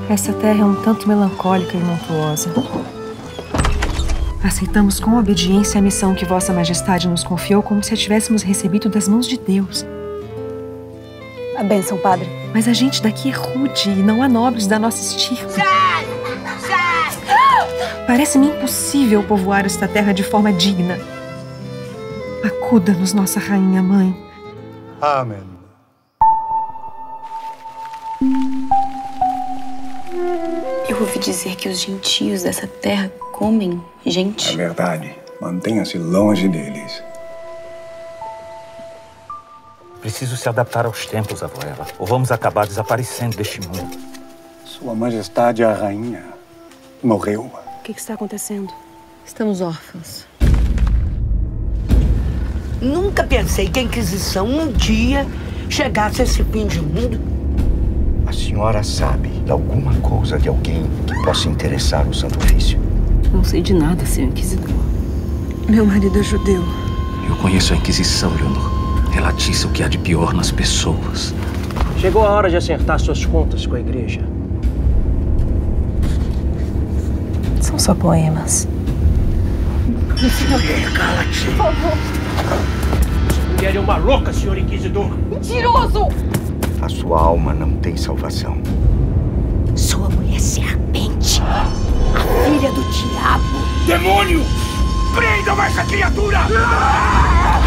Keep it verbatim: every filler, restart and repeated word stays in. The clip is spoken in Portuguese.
Essa terra é um tanto melancólica e montuosa. Aceitamos com obediência a missão que Vossa Majestade nos confiou, como se a tivéssemos recebido das mãos de Deus. A bênção, padre. Mas a gente daqui é rude e não há nobres da nossa estirpe. Sai! Sai! Parece-me impossível povoar esta terra de forma digna. Acuda-nos, nossa rainha mãe. Amém. Eu ouvi dizer que os gentios dessa terra comem gente. É verdade. Mantenha-se longe deles. Preciso se adaptar aos tempos, Avoela, ou vamos acabar desaparecendo deste mundo. Sua Majestade, a rainha, morreu. O que, que está acontecendo? Estamos órfãos. Nunca pensei que a Inquisição um dia chegasse a esse fim de mundo. A senhora sabe de alguma coisa de alguém que possa interessar o Santo Ofício? Não sei de nada, seu inquisidor. Meu marido é judeu. Eu conheço a Inquisição, Leonor. Ela atiça o que há de pior nas pessoas. Chegou a hora de acertar suas contas com a igreja. São só poemas. Cala-te. Por favor. Essa mulher é uma louca, senhor inquisidor. Mentiroso! A sua alma não tem salvação. Sua mulher serpente. A filha do diabo. Demônio! Prendam essa criatura!